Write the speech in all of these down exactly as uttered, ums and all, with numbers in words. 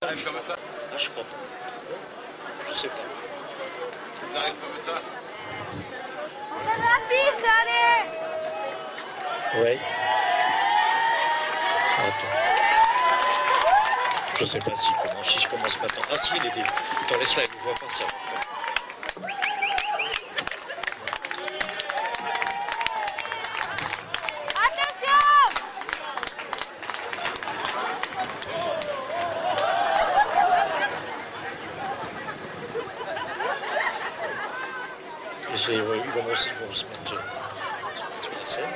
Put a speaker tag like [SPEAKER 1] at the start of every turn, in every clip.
[SPEAKER 1] arrive comme ça?
[SPEAKER 2] Ah, je crois pas. Je sais pas.
[SPEAKER 1] On arrive comme ça?
[SPEAKER 3] On fait la piste, allez!
[SPEAKER 2] Oui. Attends. Je sais pas si, comment, si je commence maintenant. Ah si, il est déjà. Attends, laisse-la, il ne voit pas ça. J'ai eu comme aussi pour se mettre sur la scène.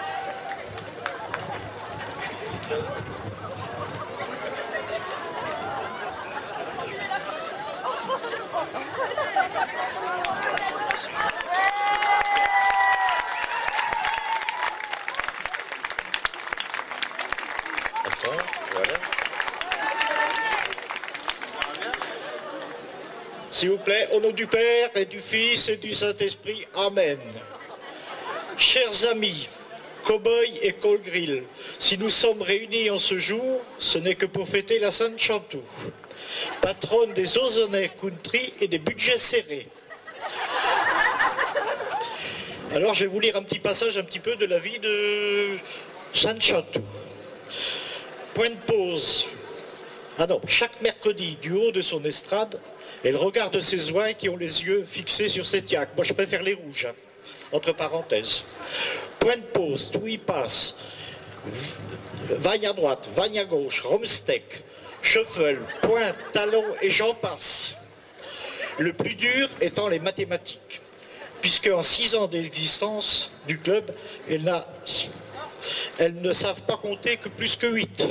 [SPEAKER 2] Attends, voilà. S'il vous plaît, au nom du Père et du Fils et du Saint-Esprit, Amen. Chers amis, cow-boys et col-grill, si nous sommes réunis en ce jour, ce n'est que pour fêter la Sainte Chantou, patronne des Ozonnais country et des budgets serrés. Alors je vais vous lire un petit passage un petit peu de la vie de Sainte Chantou. Point de pause. Ah non, chaque mercredi, du haut de son estrade, elle regarde ses ouins qui ont les yeux fixés sur cette yaque. Moi, je préfère les rouges, hein, entre parenthèses. Point de pause, tout y passe. Vagne à droite, vagne à gauche, romsteak, shuffle, pointe, talon et j'en passe. Le plus dur étant les mathématiques, puisque en six ans d'existence du club, elles, n'a, elles ne savent pas compter que plus que huit.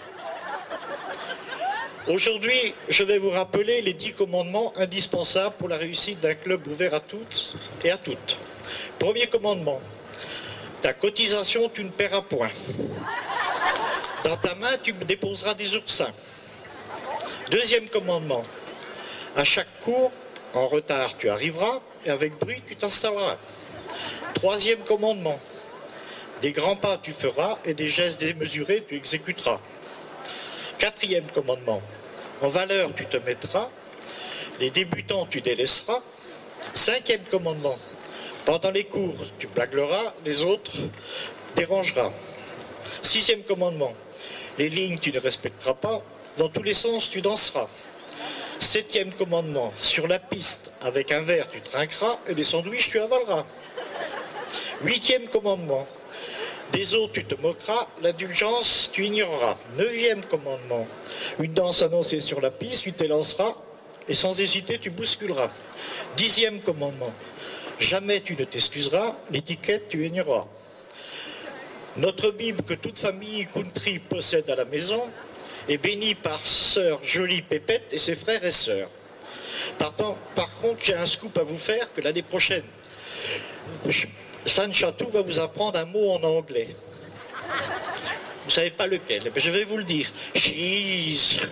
[SPEAKER 2] Aujourd'hui, je vais vous rappeler les dix commandements indispensables pour la réussite d'un club ouvert à toutes et à toutes. Premier commandement, ta cotisation, tu ne paieras point. Dans ta main, tu déposeras des oursins. Deuxième commandement, à chaque cours, en retard, tu arriveras et avec bruit, tu t'installeras. Troisième commandement, des grands pas, tu feras et des gestes démesurés, tu exécuteras. Quatrième commandement, en valeur tu te mettras, les débutants tu délaisseras. Cinquième commandement, pendant les cours tu blagueras, les autres dérangeras. Sixième commandement, les lignes tu ne respecteras pas, dans tous les sens tu danseras. Septième commandement, sur la piste avec un verre tu trinqueras et des sandwichs tu avaleras. Huitième commandement, des autres, tu te moqueras, l'indulgence, tu ignoreras. Neuvième commandement, une danse annoncée sur la piste, tu t'élanceras et sans hésiter, tu bousculeras. Dixième commandement, jamais tu ne t'excuseras, l'étiquette, tu ignoreras. Notre Bible que toute famille country possède à la maison est bénie par sœur Jolie Pépette et ses frères et sœurs. Par, temps, par contre, j'ai un scoop à vous faire que l'année prochaine, je, Sainte Chantou va vous apprendre un mot en anglais. Vous ne savez pas lequel, mais je vais vous le dire. Cheese.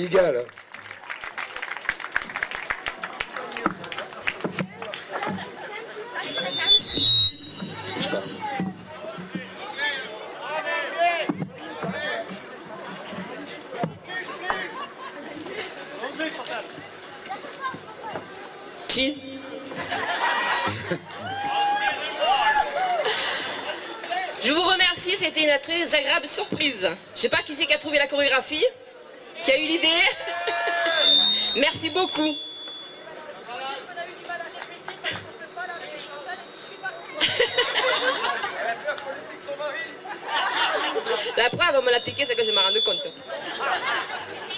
[SPEAKER 4] Pigalle.
[SPEAKER 5] Cheese. Je vous remercie, c'était une très agréable surprise. Je sais pas qui c'est qui a trouvé la chorégraphie, qui a eu l'idée. Merci beaucoup. La preuve, on me l'a piqué, c'est que je m'en rendu compte.